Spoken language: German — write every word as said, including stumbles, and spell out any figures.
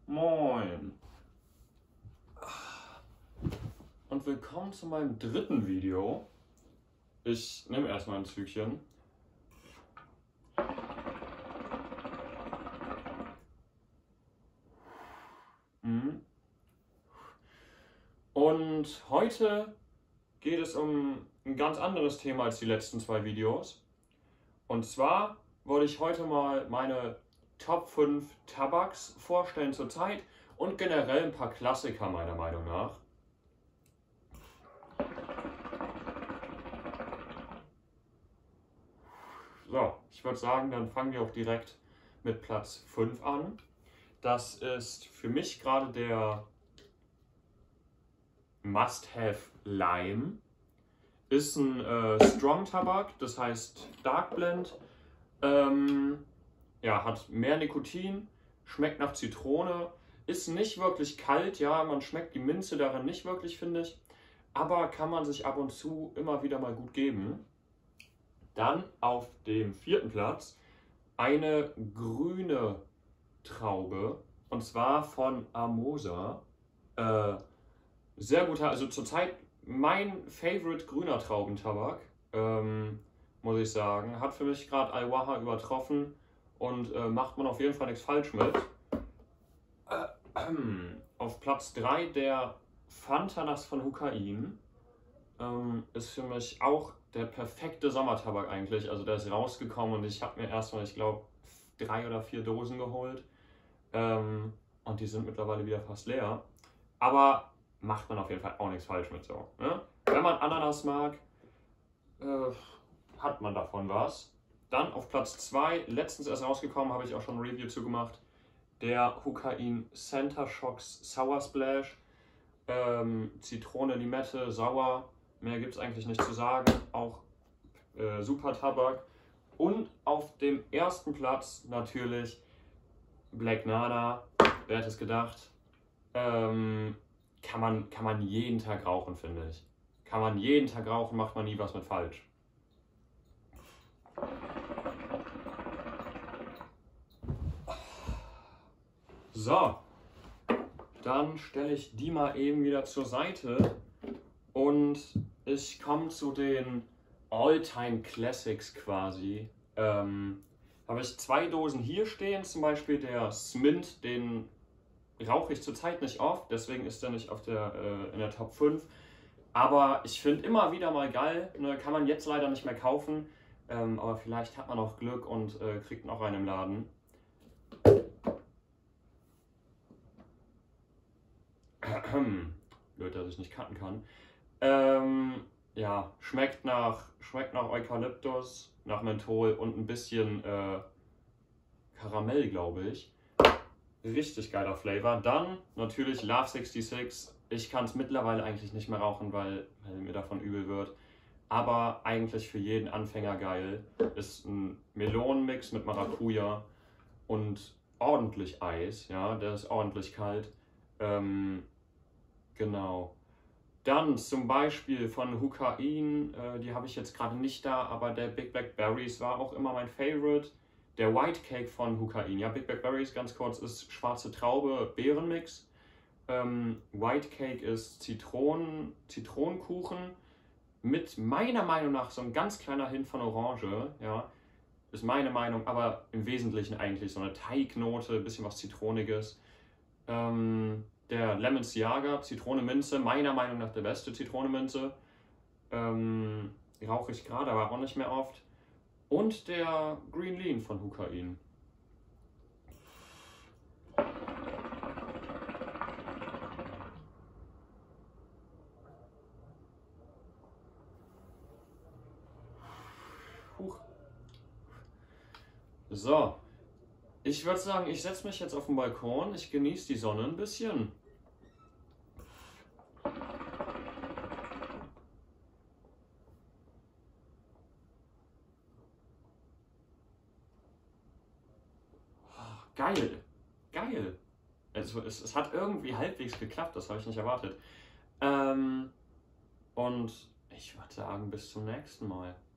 Moin und willkommen zu meinem dritten Video. Ich nehme erstmal ein Zügchen. Und heute geht es um ein ganz anderes Thema als die letzten zwei Videos. Und zwar wollte ich heute mal meine Top fünf Tabaks vorstellen zurzeit und generell ein paar Klassiker meiner Meinung nach. So, ich würde sagen, dann fangen wir auch direkt mit Platz fünf an. Das ist für mich gerade der Must-Have Lime. Ist ein äh, Strong Tabak, das heißt Dark Blend. Ähm, ja, hat mehr Nikotin, schmeckt nach Zitrone, ist nicht wirklich kalt, ja, man schmeckt die Minze darin nicht wirklich, finde ich, aber kann man sich ab und zu immer wieder mal gut geben. Dann auf dem vierten Platz eine grüne Traube, und zwar von Amosa. Äh, sehr guter, also zurzeit mein Favorite grüner Traubentabak, ähm, muss ich sagen. Hat für mich gerade Aiwaha übertroffen und äh, macht man auf jeden Fall nichts falsch mit. Äh, äh, auf Platz drei der Fantanas von Hukain. Ähm, ist für mich auch der perfekte Sommertabak eigentlich. Also der ist rausgekommen und ich habe mir erstmal, ich glaube, drei oder vier Dosen geholt. Ähm, und die sind mittlerweile wieder fast leer. Aber macht man auf jeden Fall auch nichts falsch mit so. Ne? Wenn man Ananas mag, äh, hat man davon was. Dann auf Platz zwei, letztens erst rausgekommen, habe ich auch schon ein Review zu gemacht, der Hukain Center Shocks Sour Splash. Ähm, Zitrone, Limette, sauer, mehr gibt es eigentlich nicht zu sagen. Auch äh, super Tabak. Und auf dem ersten Platz natürlich Black Nana, wer hätte es gedacht. Ähm, kann man, kann man jeden Tag rauchen, finde ich. Kann man jeden Tag rauchen, macht man nie was mit falsch. So, dann stelle ich die mal eben wieder zur Seite und ich komme zu den All-Time Classics quasi. Ähm, habe ich zwei Dosen hier stehen, zum Beispiel der Smint, den rauche ich zurzeit nicht oft, deswegen ist er nicht auf der, äh, in der Top fünf. Aber ich finde immer wieder mal geil, ne, kann man jetzt leider nicht mehr kaufen, ähm, aber vielleicht hat man auch Glück und äh, kriegt noch einen im Laden. Blöd, dass ich nicht cutten kann. Ähm, ja, schmeckt nach, schmeckt nach Eukalyptus, nach Menthol und ein bisschen äh, Karamell, glaube ich. Richtig geiler Flavor. Dann natürlich Love sechsundsechzig. Ich kann es mittlerweile eigentlich nicht mehr rauchen, weil, weil mir davon übel wird. Aber eigentlich für jeden Anfänger geil. Ist ein Melonenmix mit Maracuja und ordentlich Eis. Ja, der ist ordentlich kalt. Ähm, genau. Dann zum Beispiel von Hukain, äh, die habe ich jetzt gerade nicht da, aber der Big Black Berries war auch immer mein Favorite. Der White Cake von Hukain, ja, Big Black Berries ganz kurz ist schwarze Traube, Beerenmix. Ähm, White Cake ist Zitronen, Zitronenkuchen mit meiner Meinung nach so ein ganz kleiner Hint von Orange, ja, ist meine Meinung, aber im Wesentlichen eigentlich so eine Teignote, ein bisschen was Zitroniges. Ähm, der Lemon Siaga, Zitrone Minze, meiner Meinung nach der beste Zitrone Minze. Ähm, rauche ich gerade, aber auch nicht mehr oft. Und der Green Lean von Hukain. Huch. So, ich würde sagen, ich setze mich jetzt auf den Balkon, ich genieße die Sonne ein bisschen. Geil, geil. Also es, es hat irgendwie halbwegs geklappt, das habe ich nicht erwartet. Ähm, und ich würde sagen, bis zum nächsten Mal.